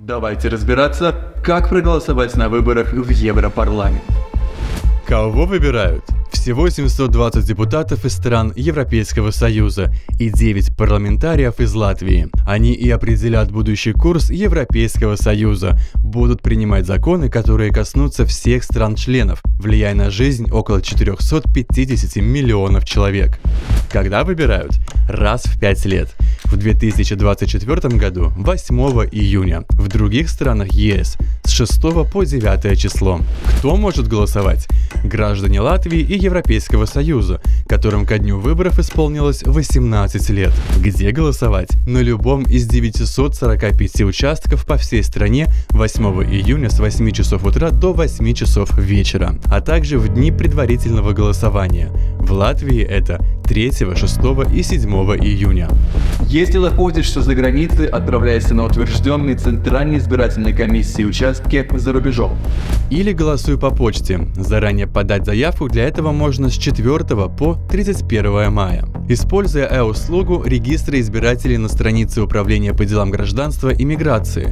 Давайте разбираться, как проголосовать на выборах в Европарламент. Кого выбирают? Всего 720 депутатов из стран Европейского Союза и 9 парламентариев из Латвии. Они и определят будущий курс Европейского Союза, будут принимать законы, которые коснутся всех стран-членов, влияя на жизнь около 450 миллионов человек. Когда выбирают? Раз в 5 лет. В 2024 году 8 июня, в других странах ЕС с 6 по 9 число. Кто может голосовать? Граждане Латвии и Европейского Союза, которым ко дню выборов исполнилось 18 лет. Где голосовать? На любом из 945 участков по всей стране 8 июня с 8 часов утра до 8 часов вечера, а также в дни предварительного голосования. В Латвии это 3, 6 и 7 июня. Если находишься за границей, отправляйся на утвержденные Центральной избирательной комиссией участки за рубежом. Или голосуй по почте. Заранее подать заявку для этого можно с 4 по 31 мая. Используя e-услугу регистра избирателей на странице Управления по делам гражданства и миграции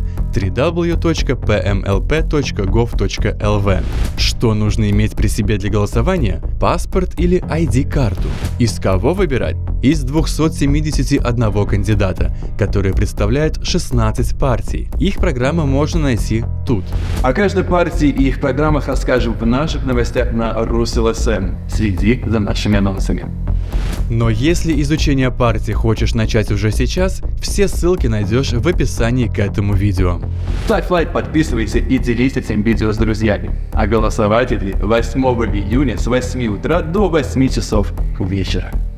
www.pmlp.gov.lv. Что нужно иметь при себе для голосования? Паспорт или ID-карту. Из кого выбирать? Из 271 кандидата, которые представляют 16 партий. Их программы можно найти тут. О каждой партии и их программах расскажем в наших новостях на RusLSM. Следи за нашими анонсами. Но если изучение партии хочешь начать уже сейчас, все ссылки найдешь в описании к этому видео. Ставь лайк, подписывайся и делись этим видео с друзьями. А голосовать иди 8 июня с 8 утра до 8 часов вечера.